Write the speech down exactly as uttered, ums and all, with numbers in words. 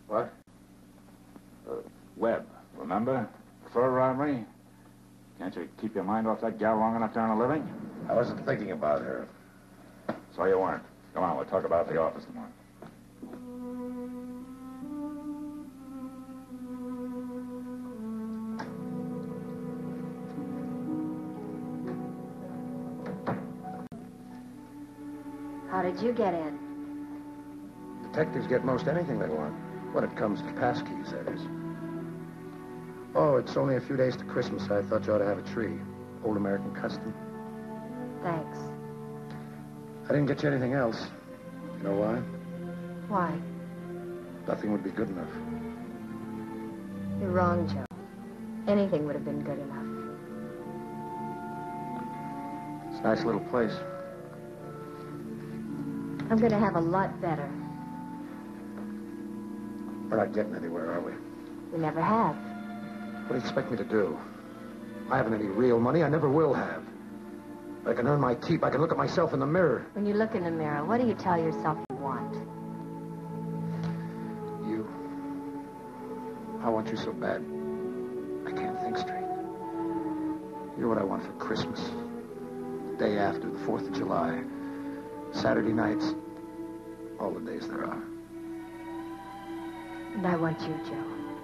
What? Uh, Webb, remember? Fur robbery? Can't you keep your mind off that gal long enough to earn a living? I wasn't thinking about her. So you weren't. Come on, we'll talk about the office tomorrow. How did you get in? Detectives get most anything they want. When it comes to passkeys, that is. Oh, it's only a few days to Christmas. I thought you ought to have a tree. Old American custom. Thanks. I didn't get you anything else. You know why? Why? Nothing would be good enough. You're wrong, Joe. Anything would have been good enough. It's a nice little place. I'm going to have a lot better. We're not getting anywhere, are we? We never have. What do you expect me to do? I haven't any real money. I never will have. I can earn my keep. I can look at myself in the mirror. When you look in the mirror, what do you tell yourself you want? You. I want you so bad. I can't think straight. You're what I want for Christmas. The day after, the fourth of July. Saturday nights. All the days there are. And I want you, Joe.